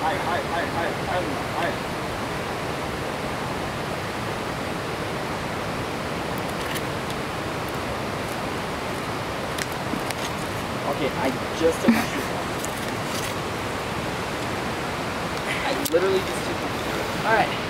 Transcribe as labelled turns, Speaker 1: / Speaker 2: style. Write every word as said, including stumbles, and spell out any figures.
Speaker 1: higher, higher, higher, higher, higher, higher. Okay, I just took my shoes off. I literally just took my shoes off. Alright.